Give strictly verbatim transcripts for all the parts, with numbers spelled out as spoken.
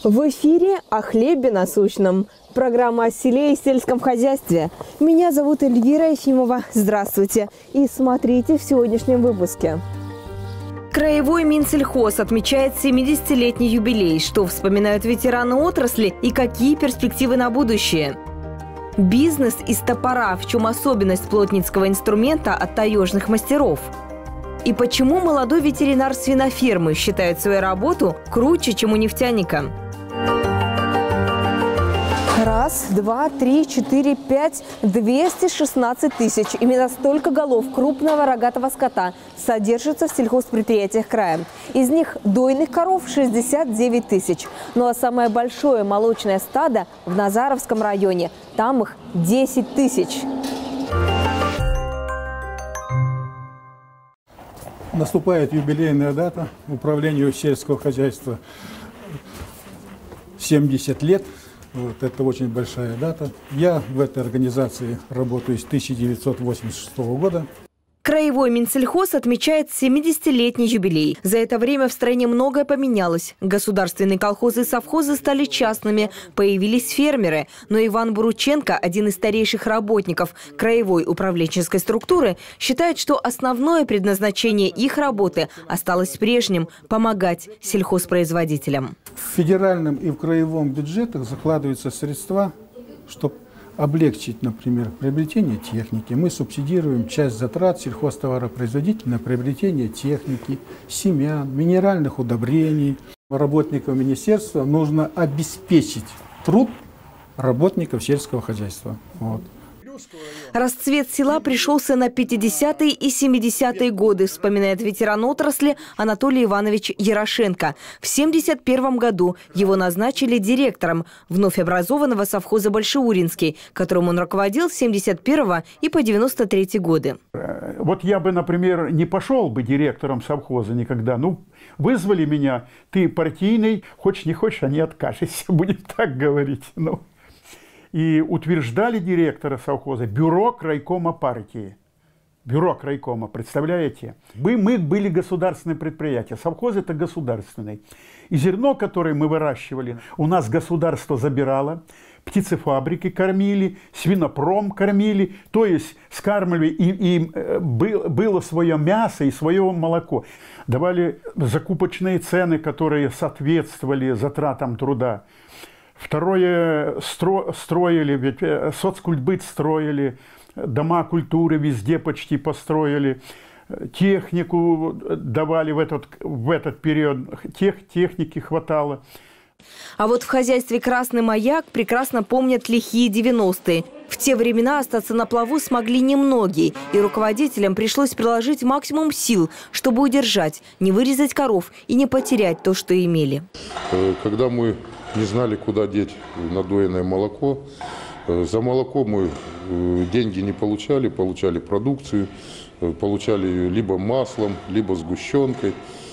В эфире «О хлебе насущном». Программа о селе и сельском хозяйстве. Меня зовут Эльвира Ефимова. Здравствуйте. И смотрите в сегодняшнем выпуске. Краевой Минсельхоз отмечает семидесятилетний юбилей. Что вспоминают ветераны отрасли и какие перспективы на будущее? Бизнес из топора. В чем особенность плотницкого инструмента от таежных мастеров? И почему молодой ветеринар свинофермы считает свою работу круче, чем у нефтяника? Раз, два, три, четыре, пять, двести шестнадцать тысяч. Именно столько голов крупного рогатого скота содержится в сельхозпредприятиях края. Из них дойных коров шестьдесят девять тысяч. Ну а самое большое молочное стадо в Назаровском районе. Там их десять тысяч. Наступает юбилейная дата управлению сельского хозяйства. семьдесят лет. Вот, это очень большая дата. Я в этой организации работаю с тысяча девятьсот восемьдесят шестого года. Краевой Минсельхоз отмечает семидесятилетний юбилей. За это время в стране многое поменялось. Государственные колхозы и совхозы стали частными, появились фермеры. Но Иван Бурученко, один из старейших работников краевой управленческой структуры, считает, что основное предназначение их работы осталось прежним – помогать сельхозпроизводителям. В федеральном и в краевом бюджетах закладываются средства, чтобы облегчить, например, приобретение техники. Мы субсидируем часть затрат сельхозтоваропроизводителей на приобретение техники, семян, минеральных удобрений. Работникам министерства нужно обеспечить труд работников сельского хозяйства. Вот. Расцвет села пришелся на пятидесятые и семидесятые годы, вспоминает ветеран отрасли Анатолий Иванович Ярошенко. В семьдесят первом году его назначили директором вновь образованного совхоза «Большеуринский», которым он руководил с семьдесят первого и по девяносто третий годы. Вот я бы, например, не пошел бы директором совхоза никогда. Ну, вызвали меня, ты партийный, хочешь не хочешь, а не откажешься, будем так говорить. Ну. И утверждали директора совхоза бюро крайкома партии. Бюро крайкома, представляете? Мы, мы были государственное предприятие. Совхоз – это государственный. И зерно, которое мы выращивали, у нас государство забирало. Птицефабрики кормили, свинопром кормили. То есть скармливали, и, и было свое мясо и свое молоко. Давали закупочные цены, которые соответствовали затратам труда. Второе, стро, строили, ведь соцкультбыт строили, дома культуры везде почти построили, технику давали в этот, в этот период, тех, техники хватало. А вот в хозяйстве «Красный маяк» прекрасно помнят лихие девяностые. В те времена остаться на плаву смогли немногие, и руководителям пришлось приложить максимум сил, чтобы удержать, не вырезать коров и не потерять то, что имели. Когда мы не знали, куда деть надоенное молоко, за молоко мы деньги не получали, получали продукцию, получали либо маслом, либо сгущенкой,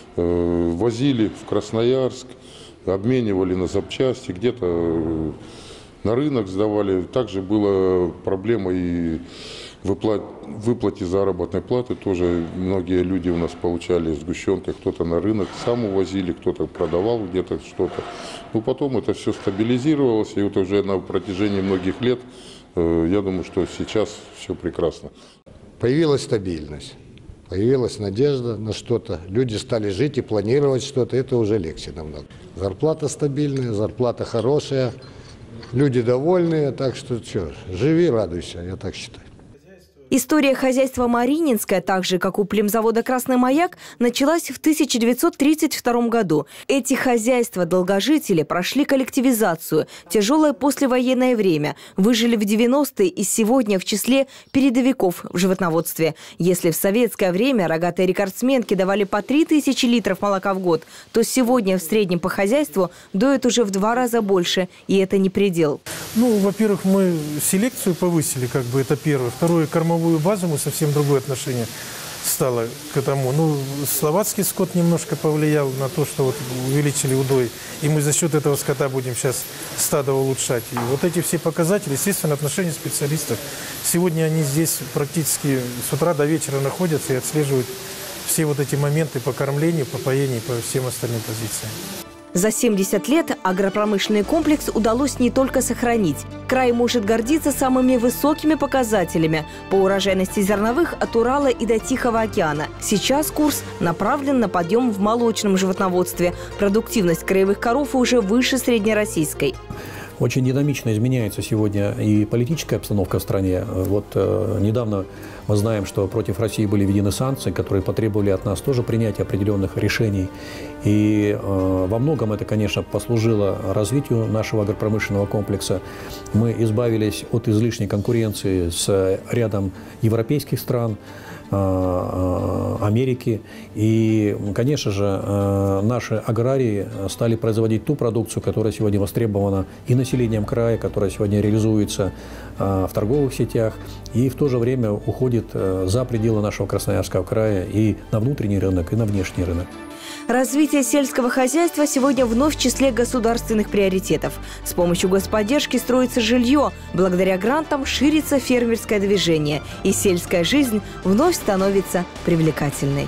возили в Красноярск, обменивали на запчасти, где-то на рынок сдавали. Также была проблема и выплат, выплате заработной платы. Тоже многие люди у нас получали сгущенкой, кто-то на рынок сам увозили, кто-то продавал где-то что-то. Но потом это все стабилизировалось, и вот уже на протяжении многих лет, я думаю, что сейчас все прекрасно. Появилась стабильность, появилась надежда на что-то. Люди стали жить и планировать что-то, это уже легче намного. Зарплата стабильная, зарплата хорошая, люди довольные, так что что, живи, радуйся, я так считаю. История хозяйства Марининское, так же, как у племзавода «Красный маяк», началась в тысяча девятьсот тридцать втором году. Эти хозяйства-долгожители прошли коллективизацию, тяжелое послевоенное время, выжили в девяностые и сегодня в числе передовиков в животноводстве. Если в советское время рогатые рекордсменки давали по три тысячи литров молока в год, то сегодня в среднем по хозяйству доят уже в два раза больше, и это не предел. Ну, во-первых, мы селекцию повысили, как бы это первое. Второе, кормовую базу мы совсем другое отношение стало к этому. Ну, словацкий скот немножко повлиял на то, что вот увеличили удой. И мы за счет этого скота будем сейчас стадо улучшать. И вот эти все показатели, естественно, отношения специалистов. Сегодня они здесь практически с утра до вечера находятся и отслеживают все вот эти моменты по кормлению, по поению, по всем остальным позициям. За семьдесят лет агропромышленный комплекс удалось не только сохранить. Край может гордиться самыми высокими показателями по урожайности зерновых от Урала и до Тихого океана. Сейчас курс направлен на подъем в молочном животноводстве. Продуктивность краевых коров уже выше среднероссийской. Очень динамично изменяется сегодня и политическая обстановка в стране. Вот э, недавно мы знаем, что против России были введены санкции, которые потребовали от нас тоже принятия определенных решений. И э, во многом это, конечно, послужило развитию нашего агропромышленного комплекса. Мы избавились от излишней конкуренции с рядом европейских стран, Америки. И, конечно же, наши аграрии стали производить ту продукцию, которая сегодня востребована и населением края, которая сегодня реализуется в торговых сетях и в то же время уходит за пределы нашего Красноярского края и на внутренний рынок, и на внешний рынок. Развитие сельского хозяйства сегодня вновь в числе государственных приоритетов. С помощью господдержки строится жилье, благодаря грантам ширится фермерское движение, и сельская жизнь вновь становится привлекательной.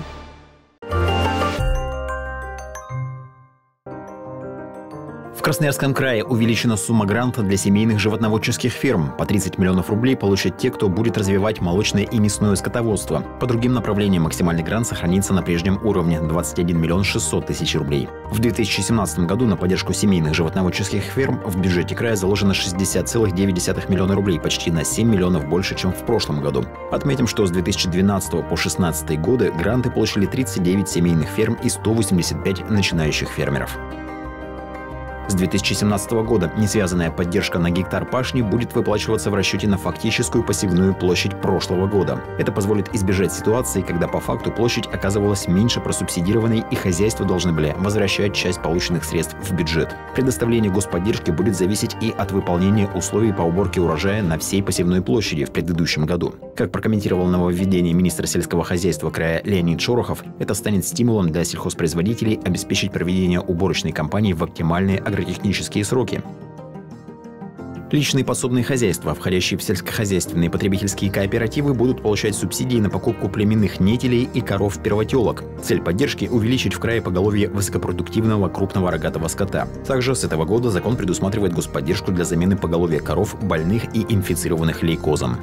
В Красноярском крае увеличена сумма гранта для семейных животноводческих ферм. По тридцать миллионов рублей получат те, кто будет развивать молочное и мясное скотоводство. По другим направлениям максимальный грант сохранится на прежнем уровне – двадцать один миллион шестьсот тысяч рублей. В две тысячи семнадцатом году на поддержку семейных животноводческих ферм в бюджете края заложено шестьдесят целых девять десятых миллиона рублей, почти на семь миллионов больше, чем в прошлом году. Отметим, что с две тысячи двенадцатого по две тысячи шестнадцатый годы гранты получили тридцать девять семейных ферм и сто восемьдесят пять начинающих фермеров. С две тысячи семнадцатого года несвязанная поддержка на гектар пашни будет выплачиваться в расчете на фактическую посевную площадь прошлого года. Это позволит избежать ситуации, когда по факту площадь оказывалась меньше просубсидированной и хозяйства должны были возвращать часть полученных средств в бюджет. Предоставление господдержки будет зависеть и от выполнения условий по уборке урожая на всей посевной площади в предыдущем году. Как прокомментировал нововведение министра сельского хозяйства края Леонид Шорохов, это станет стимулом для сельхозпроизводителей обеспечить проведение уборочной кампании в оптимальные агротехнические сроки. Личные подсобные хозяйства, входящие в сельскохозяйственные потребительские кооперативы, будут получать субсидии на покупку племенных нетелей и коров-первотелок. Цель поддержки – увеличить в крае поголовье высокопродуктивного крупного рогатого скота. Также с этого года закон предусматривает господдержку для замены поголовья коров, больных и инфицированных лейкозом.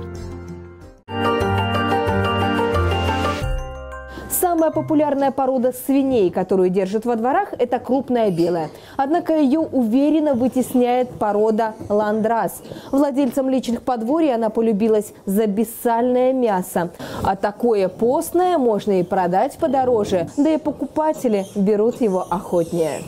Самая популярная порода свиней, которую держат во дворах, это крупная белая. Однако ее уверенно вытесняет порода ландрас. Владельцам личных подворий она полюбилась за бессальное мясо. А такое постное можно и продать подороже, да и покупатели берут его охотнее.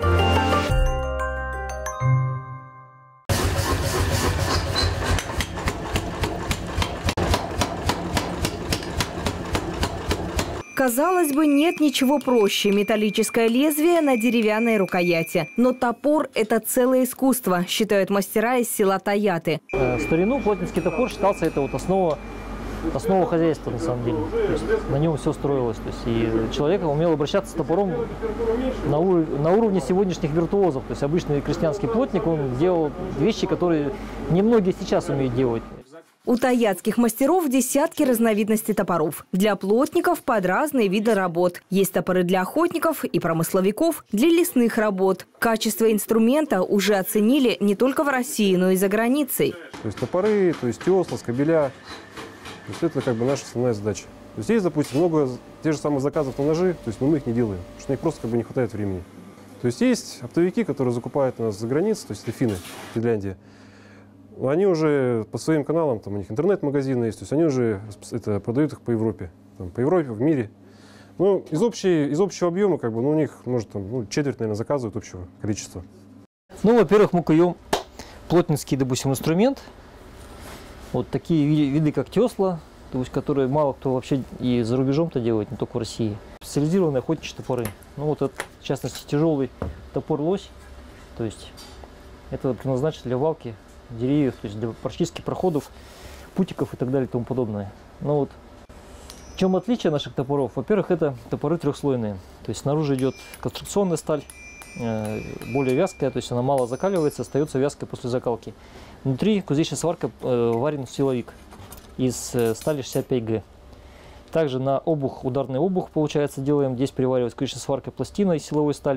Казалось бы, нет ничего проще. Металлическое лезвие на деревянной рукояти. Но топор – это целое искусство, считают мастера из села Таяты. В старину плотницкий топор считался это вот основа, основа хозяйства на самом деле. То есть на нем все строилось. То есть и человек умел обращаться с топором на, ур на уровне сегодняшних виртуозов. То есть обычный крестьянский плотник, он делал вещи, которые немногие сейчас умеют делать. У таятских мастеров десятки разновидностей топоров. Для плотников под разные виды работ. Есть топоры для охотников и промысловиков, для лесных работ. Качество инструмента уже оценили не только в России, но и за границей. То есть топоры, то есть тесла, скобеля. То есть это как бы наша основная задача. То есть есть, допустим, много тех же самых заказов на ножи, то есть но мы их не делаем, потому что у них просто как бы не хватает времени. То есть есть оптовики, которые закупают у нас за границей, то есть это финны, Финляндия. Они уже по своим каналам, там у них интернет-магазины есть, то есть они уже это, продают их по Европе, там, по Европе, в мире. Ну, из, общей, из общего объема, как бы, ну, у них, может, там, ну, четверть, наверное, заказывают общего количества. Ну, во-первых, мы куем плотницкий, допустим, инструмент. Вот такие виды, как тесла, то есть, которые мало кто вообще и за рубежом-то делает, не только в России. Специализированные охотничьи топоры. Ну, вот это, в частности, тяжелый топор лось, то есть, это предназначено для валки деревьев, то есть для прочистки проходов, путиков и так далее и тому подобное. Ну вот, в чем отличие наших топоров? Во-первых, это топоры трехслойные. То есть снаружи идет конструкционная сталь, э, более вязкая, то есть она мало закаливается, остается вязкой после закалки. Внутри кузнечная сварка э, варен силовик из э, стали шестьдесят пять Г. Также на обух, ударный обух, получается, делаем. Здесь приваривается кузнечной сваркой пластина из силовой стали.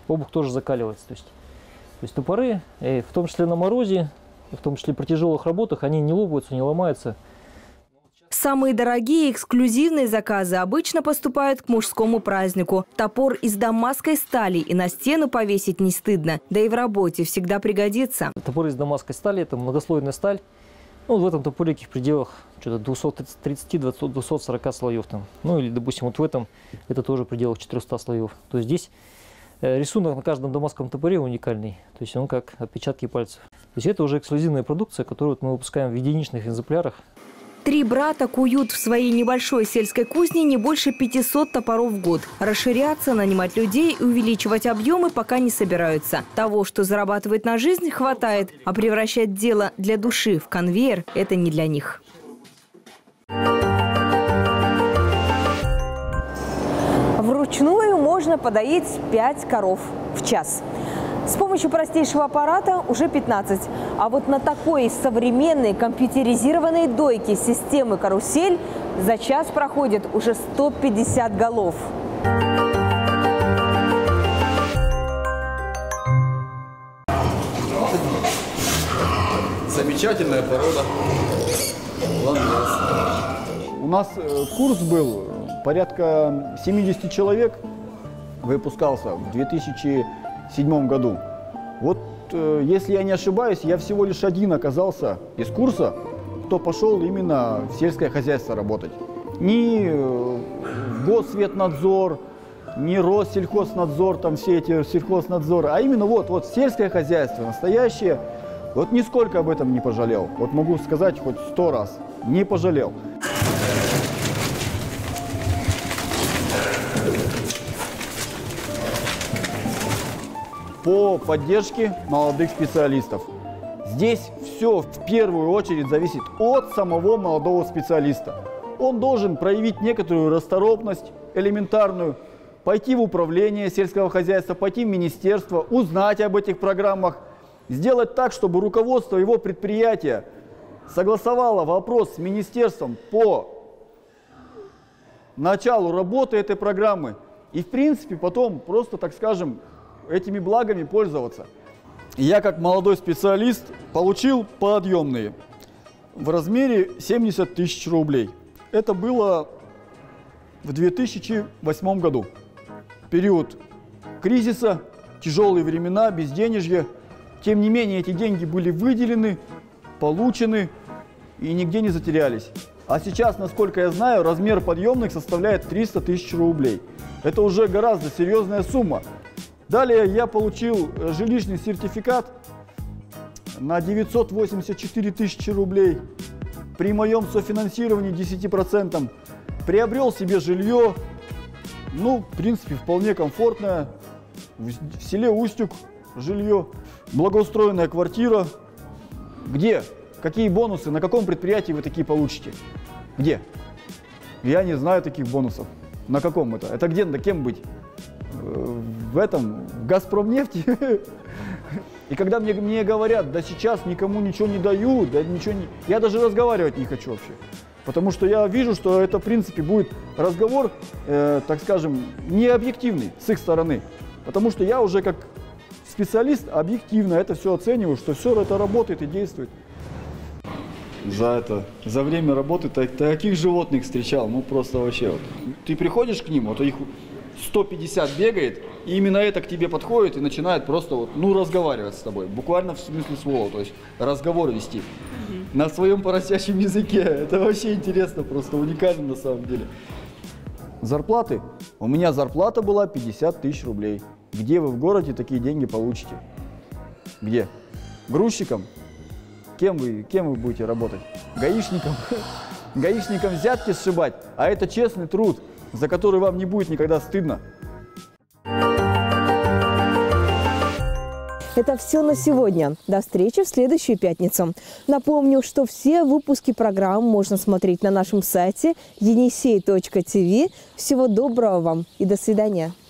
обух тоже закаливается. То есть, то есть топоры, в том числе на морозе, в том числе при тяжелых работах, они не лопаются, не ломаются. Самые дорогие эксклюзивные заказы обычно поступают к мужскому празднику. Топор из дамасской стали и на стену повесить не стыдно, да и в работе всегда пригодится. Топор из дамасской стали – это многослойная сталь. Ну, в этом топорике в пределах двухсот тридцати — двухсот сорока слоев. Там. Ну или, допустим, вот в этом это тоже в пределах четырёхсот слоев. То есть здесь рисунок на каждом дамасском топоре уникальный. То есть он как отпечатки пальцев. То есть это уже эксклюзивная продукция, которую мы выпускаем в единичных экземплярах. Три брата куют в своей небольшой сельской кузне не больше пятисот топоров в год. Расширяться, нанимать людей и увеличивать объемы пока не собираются. Того, что зарабатывает на жизнь, хватает. А превращать дело для души в конвейер – это не для них. Вручную можно подоить пять коров в час. С помощью простейшего аппарата уже пятнадцать. А вот на такой современной компьютеризированной дойке системы «Карусель» за час проходит уже сто пятьдесят голов. Замечательная порода. У нас курс был порядка семидесяти человек, выпускался в две тысячи седьмом году. Вот, э, если я не ошибаюсь, я всего лишь один оказался из курса, кто пошел именно в сельское хозяйство работать. Ни э, Госсветнадзор, ни Россельхознадзор, там все эти сельхознадзоры, а именно вот, вот сельское хозяйство, настоящее. Вот нисколько об этом не пожалел. Вот могу сказать хоть сто раз, не пожалел. По поддержке молодых специалистов. Здесь все в первую очередь зависит от самого молодого специалиста. Он должен проявить некоторую расторопность элементарную, пойти в управление сельского хозяйства, пойти в министерство, узнать об этих программах, сделать так, чтобы руководство его предприятия согласовало вопрос с министерством по началу работы этой программы и, в принципе, потом просто, так скажем, этими благами пользоваться. Я, как молодой специалист, получил подъемные в размере семьдесят тысяч рублей. Это было в две тысячи восьмом году. Период кризиса, тяжелые времена, безденежье. Тем не менее, эти деньги были выделены, получены и нигде не затерялись. А сейчас, насколько я знаю, размер подъемных составляет триста тысяч рублей. Это уже гораздо серьезная сумма. Далее я получил жилищный сертификат на девятьсот восемьдесят четыре тысячи рублей. При моем софинансировании десять процентов приобрел себе жилье, ну, в принципе, вполне комфортное. В селе Устюг жилье, благоустроенная квартира. Где? Какие бонусы? На каком предприятии вы такие получите? Где? Я не знаю таких бонусов. На каком это? Это где, да кем быть? В этом, в Газпромнефти. И когда мне, мне говорят, да сейчас никому ничего не даю, да ничего не... Я даже разговаривать не хочу вообще. Потому что я вижу, что это, в принципе, будет разговор, э, так скажем, не объективный с их стороны. Потому что я уже как специалист объективно это все оцениваю, что все это работает и действует. За это, за время работы так, таких животных встречал, ну просто вообще. Вот. Ты приходишь к ним, вот их сто пятьдесят бегает, и именно это к тебе подходит и начинает просто вот, ну, разговаривать с тобой. Буквально в смысле слова, то есть разговор вести. Mm-hmm. На своем поросячьем языке. Это вообще интересно, просто уникально на самом деле. Зарплаты? У меня зарплата была пятьдесят тысяч рублей. Где вы в городе такие деньги получите? Где? Грузчиком? Кем вы, кем вы будете работать? Гаишником? Гаишником взятки сшибать? А это честный труд, за который вам не будет никогда стыдно. Это все на сегодня. До встречи в следующую пятницу. Напомню, что все выпуски программ можно смотреть на нашем сайте енисей точка ти ви. Всего доброго вам и до свидания.